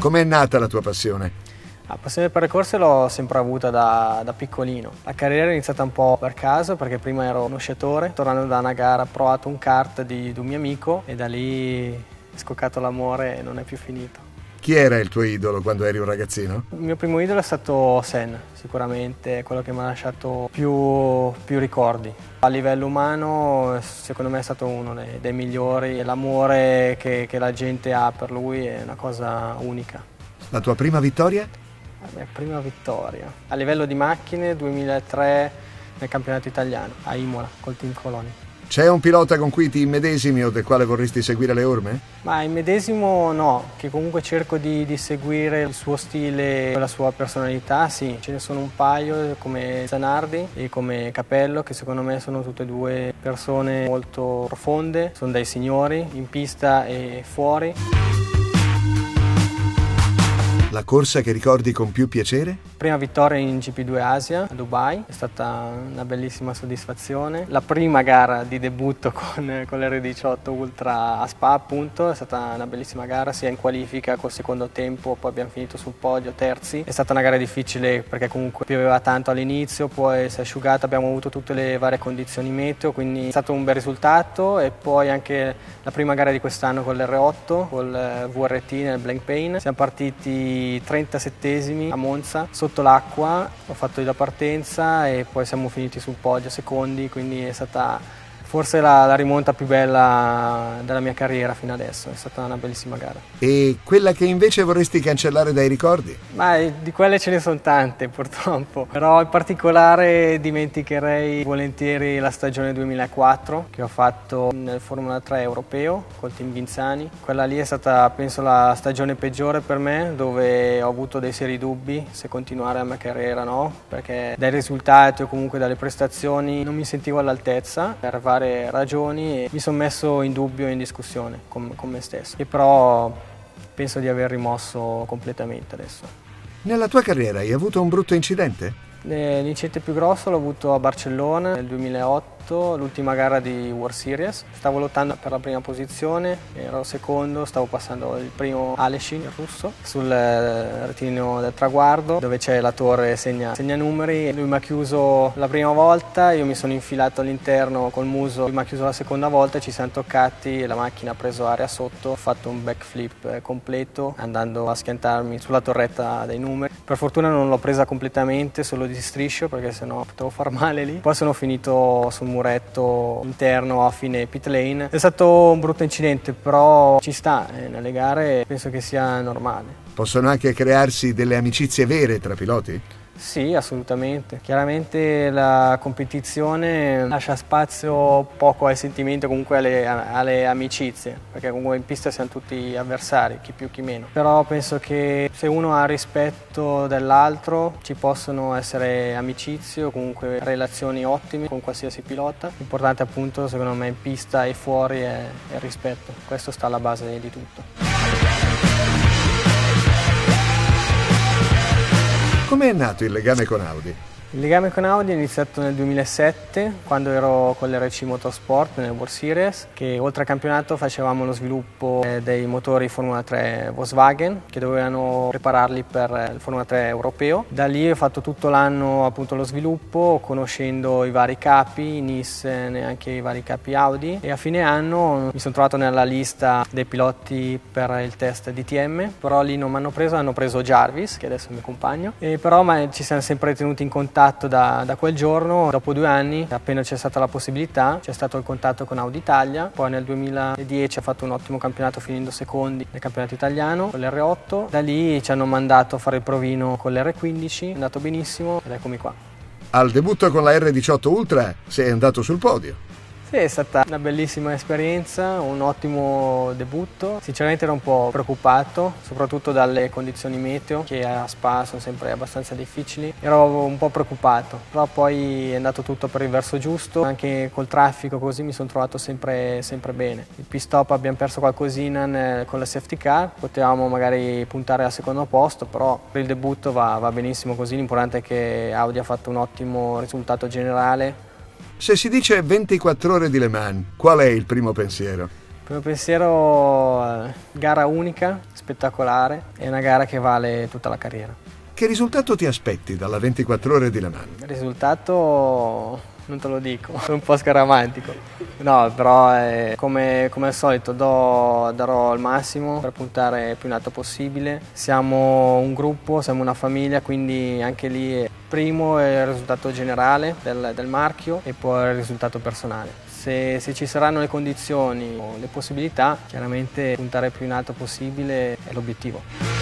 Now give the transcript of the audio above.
Com'è nata la tua passione? La passione per le corse l'ho sempre avuta da piccolino. La carriera è iniziata un po' per caso perché prima ero uno sciatore. Tornando da una gara ho provato un kart di un mio amico e da lì è scoccato l'amore e non è più finito. Chi era il tuo idolo quando eri un ragazzino? Il mio primo idolo è stato Senna, sicuramente è quello che mi ha lasciato più ricordi. A livello umano secondo me è stato uno dei migliori e l'amore che la gente ha per lui è una cosa unica. La tua prima vittoria? La mia prima vittoria. A livello di macchine 2003 nel campionato italiano a Imola col Team Coloni. C'è un pilota con cui ti immedesimi o del quale vorresti seguire le orme? Ma in medesimo no, che comunque cerco di seguire il suo stile e la sua personalità, sì. Ce ne sono un paio come Zanardi e come Capello che secondo me sono tutte e due persone molto profonde, sono dei signori in pista e fuori. La corsa che ricordi con più piacere? Prima vittoria in GP2 Asia a Dubai, è stata una bellissima soddisfazione. La prima gara di debutto con l'R18 Ultra a Spa appunto, è stata una bellissima gara sia in qualifica col secondo tempo, poi abbiamo finito sul podio terzi. È stata una gara difficile perché comunque pioveva tanto all'inizio, poi si è asciugata, abbiamo avuto tutte le varie condizioni meteo, quindi è stato un bel risultato e poi anche la prima gara di quest'anno con l'R8, col VRT nel Blank Pain. Siamo partiti 37esimi a Monza, sotto l'acqua, ho fatto la partenza e poi siamo finiti sul podio secondi, quindi è stata forse la rimonta più bella della mia carriera fino adesso, è stata una bellissima gara. E quella che invece vorresti cancellare dai ricordi? Ma di quelle ce ne sono tante purtroppo, però in particolare dimenticherei volentieri la stagione 2004 che ho fatto nel Formula 3 europeo col team Vinzani. Quella lì è stata penso la stagione peggiore per me, dove ho avuto dei seri dubbi se continuare la mia carriera o no, perché dai risultati o comunque dalle prestazioni non mi sentivo all'altezza per varie ragioni e mi sono messo in dubbio e in discussione con me stesso, e però penso di aver rimosso completamente adesso. Nella tua carriera hai avuto un brutto incidente? L'incidente più grosso l'ho avuto a Barcellona nel 2008, l'ultima gara di World Series. Stavo lottando per la prima posizione, ero secondo, stavo passando il primo Aleshin, il russo, sul rettilineo del traguardo dove c'è la torre segna numeri. Lui mi ha chiuso la prima volta, io mi sono infilato all'interno col muso, lui mi ha chiuso la seconda volta, ci siamo toccati e la macchina ha preso aria sotto, ho fatto un backflip completo andando a schiantarmi sulla torretta dei numeri. Per fortuna non l'ho presa completamente, solo di striscio perché sennò potevo far male lì. Poi sono finito sul muretto interno a fine pit lane. È stato un brutto incidente, però ci sta, nelle gare penso che sia normale. Possono anche crearsi delle amicizie vere tra piloti? Sì, assolutamente. Chiaramente la competizione lascia spazio poco ai sentimenti o comunque alle amicizie, perché comunque in pista siamo tutti avversari, chi più chi meno. Però penso che se uno ha rispetto dell'altro ci possono essere amicizie o comunque relazioni ottime con qualsiasi pilota. L'importante appunto secondo me in pista e fuori è il rispetto, questo sta alla base di tutto. Come è nato il legame con Audi? Il legame con Audi è iniziato nel 2007, quando ero con l'RC Motorsport nel World Series, che oltre al campionato facevamo lo sviluppo dei motori Formula 3 Volkswagen, che dovevano prepararli per il Formula 3 europeo. Da lì ho fatto tutto l'anno appunto lo sviluppo, conoscendo i vari capi, Nissan e anche i vari capi Audi, e a fine anno mi sono trovato nella lista dei piloti per il test DTM, però lì non mi hanno preso, hanno preso Jarvis, che adesso è il mio compagno, e però ci siamo sempre tenuti in contatto da quel giorno. Dopo 2 anni, appena c'è stata la possibilità, c'è stato il contatto con Audi Italia. Poi nel 2010 ha fatto un ottimo campionato finendo secondi nel campionato italiano con l'R8. Da lì ci hanno mandato a fare il provino con l'R15, è andato benissimo ed eccomi qua. Al debutto con la R18 Ultra sei andato sul podio. Sì, è stata una bellissima esperienza, un ottimo debutto. Sinceramente ero un po' preoccupato, soprattutto dalle condizioni meteo, che a Spa sono sempre abbastanza difficili. Ero un po' preoccupato, però poi è andato tutto per il verso giusto. Anche col traffico così mi sono trovato sempre bene. Il pit stop abbiamo perso qualcosina con la safety car, potevamo magari puntare al secondo posto, però per il debutto va benissimo così. L'importante è che Audi ha fatto un ottimo risultato generale. Se si dice 24 ore di Le Mans, qual è il primo pensiero? Il Il mio pensiero, gara unica, spettacolare, è una gara che vale tutta la carriera. Che risultato ti aspetti dalla 24 ore di Le Mans? Il risultato non te lo dico, è un po' scaramantico. No, però come al solito darò il massimo per puntare più in alto possibile. Siamo un gruppo, siamo una famiglia, quindi anche lì primo è il risultato generale del marchio e poi il risultato personale. Se ci saranno le condizioni o le possibilità, chiaramente puntare più in alto possibile è l'obiettivo.